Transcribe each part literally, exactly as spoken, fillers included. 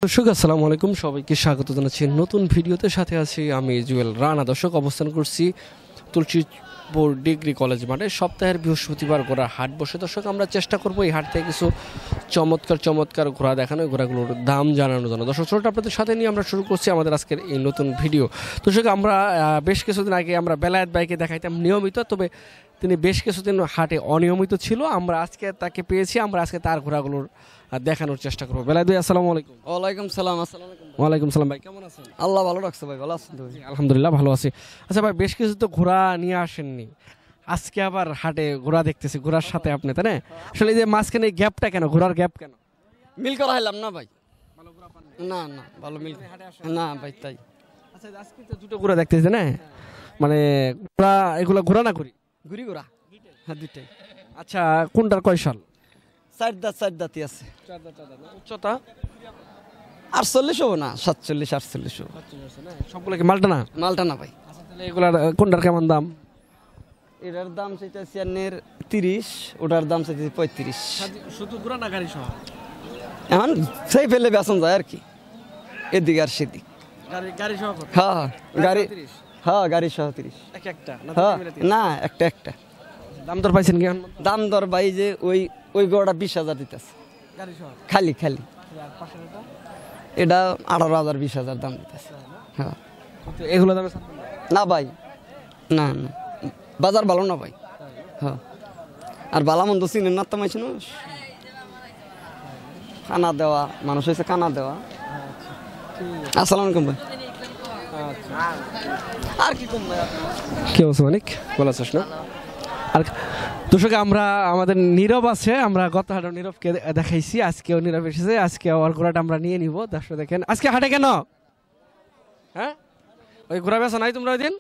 দর্শক আসসালামু আলাইকুম, সবাইকে স্বাগত জানাচ্ছি নতুন ভিডিওতে। সাথে আছি আমি জুয়েল রানা। দর্শক অবস্থান করছি তুলসীপুর ডিগ্রি কলেজ মাঠে। সপ্তাহের বৃহস্পতিবার ঘোড়ার হাট বসে। দর্শক আমরা চেষ্টা করবো এই হাট থেকে কিছু চমৎকার চমৎকার ঘোড়া দেখানো, ঘোড়াগুলোর দাম জানানোর জন্য। দর্শক ছোট আপনাদের সাথে নিয়ে আমরা শুরু করছি আমাদের আজকের এই নতুন ভিডিও। দর্শক আমরা বেশ কিছুদিন আগে আমরা বেলায়েত বাইকে দেখাইতাম নিয়মিত, তবে তিনি বেশ কিছুদিন হাটে অনিয়মিত ছিল। আমরা আজকে তাকে পেয়েছি, আমরা আজকে তার ঘোড়াগুলোর দেখানোর চেষ্টা করবো। বেলায়েত ভাই আসসালামু আলাইকুম। ওয়ালাইকুম সালাম। আসসালামু আলাইকুম। ওয়ালাইকুম সালাম ভাই, কেমন আছেন? আল্লাহ ভালো রাখছে ভাই, ভালো আছেন তো? আলহামদুলিল্লাহ ভালো আছি। আচ্ছা ভাই, বেশ কিছু তো ঘোড়া নিয়ে আসেননি, আজকে আবার হাটে ঘোড়া দেখতেছি ঘোড়ার সাথে আপনি, তাই না? আসলে এই যে মাঝখানে গ্যাপটা কেন, ঘোড়ার গ্যাপ কেন? মিল করা হইলাম না ভাই, না না ভালো মিল না ভাই, তাই। আচ্ছা আজকে তো দুটো ঘোড়া দেখতেছি না, মানে ঘোড়া এগুলো ঘোড়া না ঘুরি ঘুরি ঘোড়া, হ্যাঁ দুইটাই। আচ্ছা কোনটার কয় সাল? চার দাঁত চার দাঁতই আছে। উচ্চতা আটচল্লিশ হবো না, সাতচল্লিশ আটচল্লিশ হবো। সবগুলো কি মালটা না? মালটা না ভাই। আচ্ছা তাহলে এগুলার কোনটার কেমন দাম? এটার দাম চাইতেছি আপনার তিরিশ, ওটার দাম চাইতেছি পঁয়ত্রিশ। শুধু ঘোড়া না গাড়ি সহ? এখন সেই ফেলে বেসন যায় আর কি, এদিকে আর সেদিক। গাড়ি গাড়ি সহ? হ্যাঁ হ্যাঁ গাড়ি, হ্যাঁ গাড়ি সহ তিরিশ। এক একটা হ্যাঁ না একটা একটা। দাম দর পাইছেন কি? দাম দর ভাই যে ওই ওই গোড়া বিশ হাজার দিতেছে খালি খালি, এটা আঠারো হাজার বিশ হাজার দাম দিতেছে। হ্যাঁ এগুলো দামে না ভাই, না না বাজার ভালো না ভাই। হ্যাঁ আর বালা মন্দ চিনেন না তো মানুষ, খানা দেওয়া মানুষ হয়েছে, খানা দেওয়া। আসসালামু আলাইকুম ভাই। আর কি কম ভাই, কি অবস্থা অনেক ভালো আছিস না? আর দর্শক আমরা আমাদের নীরব আছে, আমরা গত হাটে নীরবকে দেখাইছি, আজকেও নীরব এসেছে, আজকে ওর ঘোড়াটা আমরা নিয়ে নিব। দর্শক দেখেন আজকে হাটে কেন, হ্যাঁ ওই ঘোড়া বেচা নাই তোমরা ওই দিন?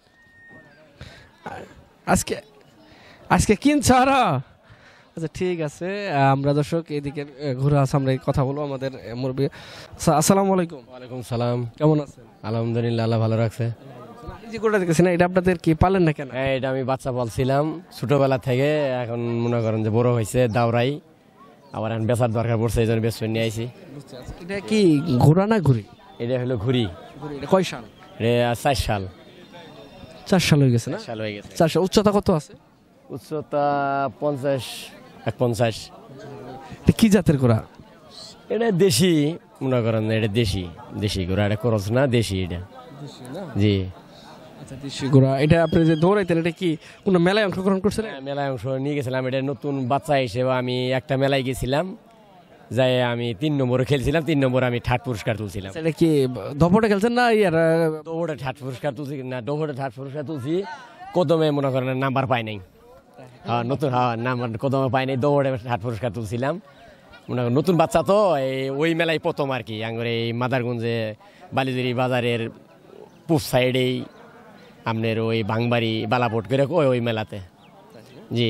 আজকে আজকে কিনছ আর? আচ্ছা ঠিক আছে, আমরা দর্শক এদিকে ঘোরা আছে, আমরা কথা বলবো আমাদের মুরব্বী। আসসালামু আলাইকুম। ওয়ালাইকুম সালাম। কেমন আছেন? আলহামদুলিল্লাহ, আল্লাহ ভালো রাখছে। এই যে গোটা দেখতেছি না, এটা আপনাদের কি পালেন না কেন? হ্যাঁ এটা আমি বাচ্চা পালছিলাম ছোটবেলা থেকে, এখন মনে করেন যে বড় হয়েছে দাওরাই, আবার এখন বেচার দরকার পড়ছে, এই জন্য বেশ নিয়ে আইছি। এটা কি ঘোড়া না ঘুরি? এটা হলো ঘুরি। এটা কয় সাল? এটা চার সাল। চার সাল হয়ে গেছে না? সাল হয়ে গেছে। চার সাল। উচ্চতা কত আছে? উচ্চতা পঞ্চাশ, এক পঞ্চাশ। এটা কি জাতের ঘোড়া? এটা দেশি, মনে করেন এটা দেশি দেশি ঘোড়া, এটা খরচ না, দেশি এটা। জি আচ্ছা দেশি ঘোড়া। এটা আপনি যে দৌড়াইতেন, এটা কি কোনো মেলায় অংশগ্রহণ করছিলেন? মেলায় অংশ নিয়ে গেছিলাম, এটা নতুন বাচ্চা হিসেবে আমি একটা মেলায় গেছিলাম, যাই আমি তিন নম্বরে খেলছিলাম, তিন নম্বরে আমি থার্ড পুরস্কার তুলছিলাম। এটা কি দপটে খেলছেন না ইয়ার? দৌড়ে থার্ড পুরস্কার তুলছি না, দৌড়ে থার্ড পুরস্কার তুলছি, কদমে মনে করেন নাম্বার পাই নাই। হ্যাঁ নতুন, হ্যাঁ নাম্বার কদমে পাই নাই, দৌড়ে থার্ড পুরস্কার তুলছিলাম। মনে করেন নতুন বাচ্চা তো, এই ওই মেলায় প্রথম আর কি। আঙ্গুর এই মাদারগঞ্জে বালিজুরি বাজারের পূব সাইডেই আপনার ওই ভাঙবাড়ি বালাপোট করে ওই ওই মেলাতে। জি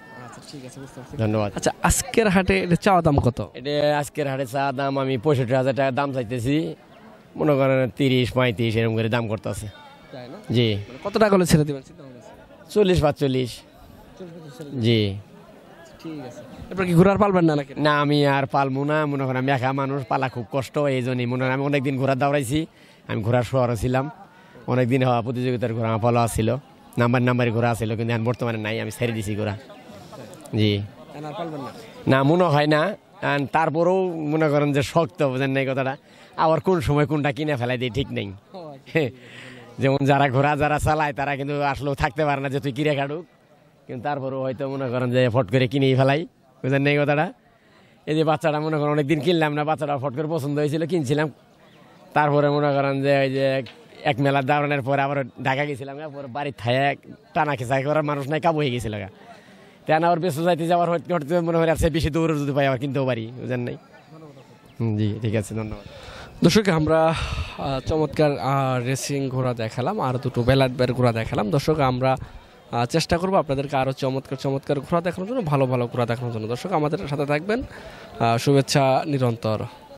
ধন্যবাদ। আচ্ছা আজকের হাটে এটা চাওয়া দাম কত? এটা আজকের হাটে চা দাম আমি পঁয়ষট্টি হাজার টাকা দাম চাইতেছি, মনে করেন তিরিশ পঁয়ত্রিশ এরকম করে দাম করতেছে। জি কত টাকা হলে ছেড়ে দেবেন? চল্লিশ পাঁচচল্লিশ। জি ঠিক আছে। এরপর কি ঘোড়ার পালবেন না নাকি? না আমি আর পালবো না, মনে করেন আমি একা মানুষ, পালা খুব কষ্ট, এই জন্যই মনে হয় আমি অনেকদিন ঘোড়া দাঁড়াইছি, আমি ঘোড়ার শহরে ছিলাম অনেকদিন, হওয়া প্রতিযোগিতার ঘোড়া আমার পালা ছিল, নাম্বার নাম্বারই ঘোড়া ছিল, কিন্তু এখন বর্তমানে নাই, আমি ছেড়ে দিছি ঘোড়া। জি না মনে হয় না, তারপরেও মনে করেন যে শক্ত, বোঝেন না এই কথাটা, আবার কোন সময় কোনটা কিনে ফেলাই দিই ঠিক নেই। যেমন যারা ঘোড়া যারা চালায় তারা কিন্তু আসলেও থাকতে পারে না যে তুই কিনে কাটুক, কিন্তু তারপরেও হয়তো মনে করেন যে ফট করে কিনেই ফেলাই, বুঝেন না এই কথাটা। এই যে বাচ্চাটা মনে করেন অনেকদিন কিনলাম না, বাচ্চাটা ফট করে পছন্দ হয়েছিল, কিনছিলাম, তারপরে মনে করেন যে ওই যে এক মেলা দাঁড়ানোর পরে আবার ঢাকা গেছিলাম, পরে বাড়ির থায় টানা খেঁচাই করার মানুষ নাই, কাবু হয়ে গেছিল গা, তেন আবার বেশি যাইতে যাওয়ার হতে মনে হয় আর বেশি দৌড় যদি পাই আবার কিনতেও পারি, বুঝেন নাই। জি ঠিক আছে, ধন্যবাদ। দর্শক আমরা চমৎকার রেসিং ঘোড়া দেখালাম, আর দুটো বেলায়েত বাইয়ের ঘোড়া দেখালাম। দর্শক আমরা চেষ্টা করবো আপনাদেরকে আরও চমৎকার চমৎকার ঘোড়া দেখানোর জন্য, ভালো ভালো ঘোড়া দেখানোর জন্য। দর্শক আমাদের সাথে থাকবেন, শুভেচ্ছা নিরন্তর।